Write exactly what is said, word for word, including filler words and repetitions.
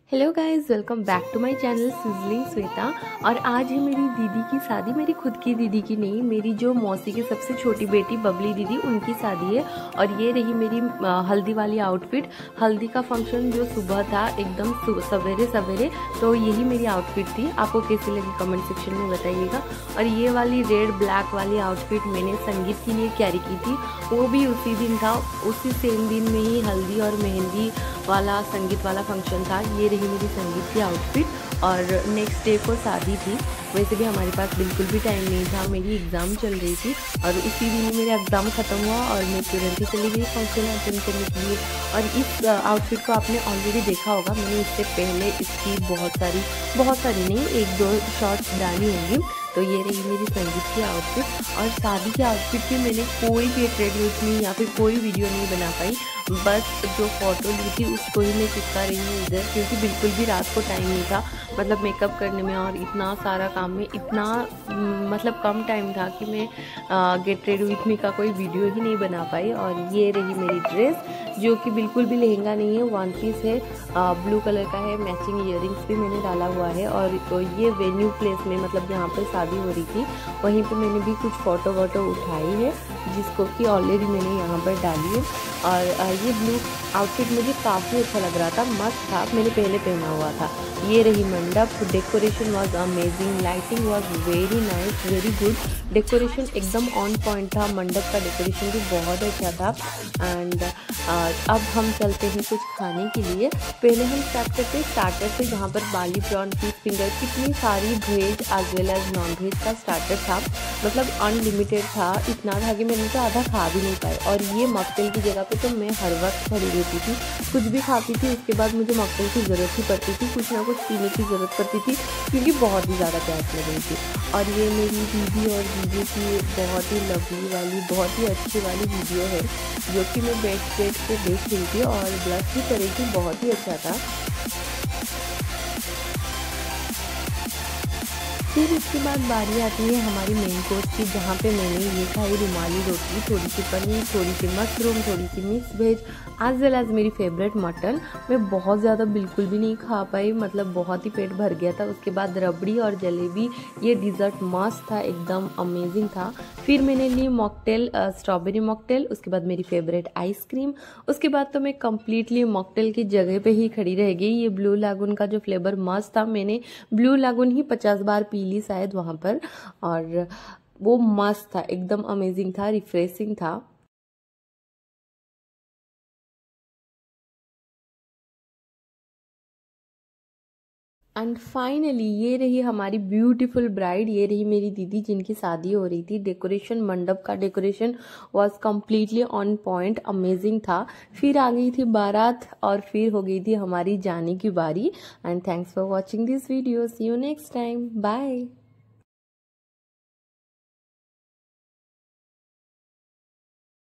Hello guys, welcome back to my channel sizzling Shweta. और आज है मेरी दीदी की शादी, मेरी खुद की दीदी की नहीं, मेरी जो मौसी की सबसे छोटी बेटी बबली दीदी, उनकी शादी है। और ये रही मेरी हल्दी वाली आउटफिट। हल्दी का फंक्शन जो सुबह था एकदम सवेरे सवेरे, तो यही मेरी आउटफिट थी। आपको कैसी लगी कमेंट सेक्शन में बताइएगा। और ये वाली रेड ब्लैक वाली आउटफिट मैंने संगीत के लिए कैरी की थी, वो भी उसी दिन था, उसी सेम दिन में ही हल्दी और मेहंदी वाला संगीत वाला फंक्शन था। ये रही मेरी संगीत की आउटफिट। और नेक्स्ट डे को शादी थी। वैसे भी हमारे पास बिल्कुल भी टाइम नहीं था, मेरी एग्ज़ाम चल रही थी और उसी दिन मेरा एग्ज़ाम ख़त्म हुआ और मैं तुरंत ही चली गई फंक्शन अटेंड करने के लिए। और इस आउटफिट को आपने ऑलरेडी देखा होगा, मैंने इससे पहले इसकी बहुत सारी बहुत सारी नहीं एक दो शॉर्ट्स डाली होंगी। तो ये रही मेरी संगीत की आउटफिट। और शादी की आउटफिट की मैंने कोई भी ट्रेड नहीं या फिर कोई वीडियो नहीं बना पाई, बस जो फ़ोटो ली थी उसको ही मैं चिपका रही हूँ इधर, क्योंकि बिल्कुल भी रात को टाइम नहीं था, मतलब मेकअप करने में और इतना सारा काम में इतना मतलब कम टाइम था कि मैं गेट रेडी विथ मी का कोई वीडियो ही नहीं बना पाई। और ये रही मेरी ड्रेस, जो कि बिल्कुल भी लहंगा नहीं है, वन पीस है, ब्लू कलर का है, मैचिंग इयररिंग्स भी मैंने डाला हुआ है। और तो ये वेन्यू प्लेस में, मतलब जहाँ पर शादी हो रही थी, वहीं पे मैंने भी कुछ फ़ोटो वोटो उठाई है, जिसको कि ऑलरेडी मैंने यहाँ पर डाली है। और ये ब्लू आउटफिट मुझे काफ़ी अच्छा लग रहा था, मस्त था, मैंने पहले पहना हुआ था। ये रही मंडप, decoration was amazing, lighting was very nice, very good, decoration एकदम ऑन पॉइंट था, मंडप का डेकोरेशन भी बहुत अच्छा था। एंड अब हम चलते हैं कुछ खाने के लिए। पहले हम स्टार्ट करते हैं स्टार्टर से, जहाँ पर बाली प्रॉन, फिश फिंगर, कितनी सारी veg as well as non veg का स्टार्टर था, मतलब अनलिमिटेड था, इतना था कि मैंने तो आधा खा भी नहीं पाई। और ये मॉकटेल की जगह पे तो मैं हर वक्त खड़ी रहती थी, कुछ भी खाती थी उसके बाद मुझे मॉकटेल की ज़रूरत ही पड़ती थी, कुछ ना कुछ पीने की ज़रूरत पड़ती थी, क्योंकि बहुत ही ज़्यादा प्यास लग रही थी। और ये मेरी दीदी और दीदी की बहुत ही लवली वाली, बहुत ही अच्छी वाली वीडियो है, जो कि मैं बैठ बैठ के देख रही थी और ब्लश भी कर रही थी, बहुत ही अच्छा था। फिर उसके बाद बारी आती है हमारी मेन कोर्स की, जहाँ पे मैंने ये खाई रुमाली रोटी, थोड़ी सी पनीर, थोड़ी सी मशरूम, थोड़ी सी mix veg, as well as मेरी फेवरेट मटन। मैं बहुत ज़्यादा बिल्कुल भी नहीं खा पाई, मतलब बहुत ही पेट भर गया था। उसके बाद रबड़ी और जलेबी, ये डिज़र्ट मस्त था, एकदम अमेजिंग था। फिर मैंने ली मॉकटेल, स्ट्रॉबेरी मॉकटेल, उसके बाद मेरी फेवरेट आइसक्रीम। उसके बाद तो मैं कम्प्लीटली मॉकटेल की जगह पे ही खड़ी रह गई। ये ब्लू लागून का जो फ्लेवर मस्त था, मैंने ब्लू लागून ही पचास बार पी ली शायद वहाँ पर, और वो मस्त था, एकदम अमेजिंग था, रिफ्रेशिंग था। एंड फाइनली ये रही हमारी ब्यूटीफुल ब्राइड, ये रही मेरी दीदी जिनकी शादी हो रही थी। डेकोरेशन, मंडप का decoration was completely on point, amazing था। फिर आ गई थी बारात और फिर हो गई थी हमारी जाने की बारी। And thanks for watching this video, see you next time, bye.